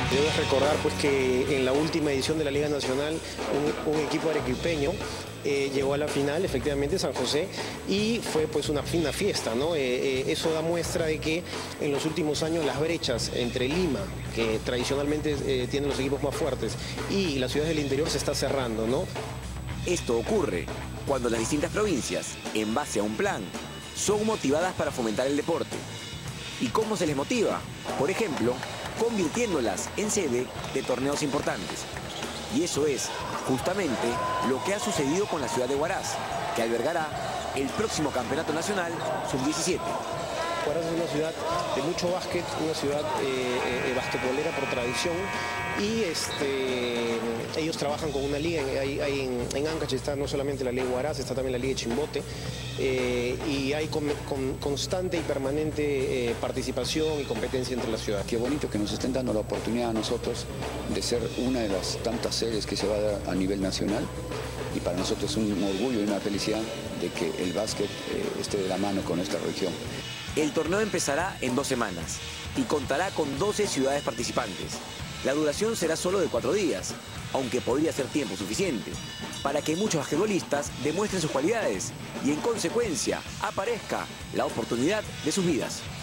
Debes recordar pues que en la última edición de la Liga Nacional un equipo arequipeño llegó a la final, efectivamente, San José, y fue pues una fina fiesta, ¿no? Eso da muestra de que en los últimos años las brechas entre Lima, que tradicionalmente tiene los equipos más fuertes, y las ciudades del interior se está cerrando, ¿no? Esto ocurre cuando las distintas provincias, en base a un plan, son motivadas para fomentar el deporte. ¿Y cómo se les motiva? Por ejemplo, convirtiéndolas en sede de torneos importantes. Y eso es justamente lo que ha sucedido con la ciudad de Huaraz, que albergará el próximo Campeonato Nacional Sub-17. Huaraz es una ciudad de mucho básquet, una ciudad basquetbolera por tradición, y ellos trabajan con una liga. En Ancash está no solamente la Liga Huaraz, está también la Liga de Chimbote, y hay constante y permanente participación y competencia entre las ciudades. Qué bonito que nos estén dando la oportunidad a nosotros de ser una de las tantas sedes que se va a dar a nivel nacional, y para nosotros es un orgullo y una felicidad de que el básquet esté de la mano con esta región. El torneo empezará en 2 semanas y contará con 12 ciudades participantes. La duración será solo de 4 días, aunque podría ser tiempo suficiente, para que muchos basquetbolistas demuestren sus cualidades y en consecuencia aparezca la oportunidad de sus vidas.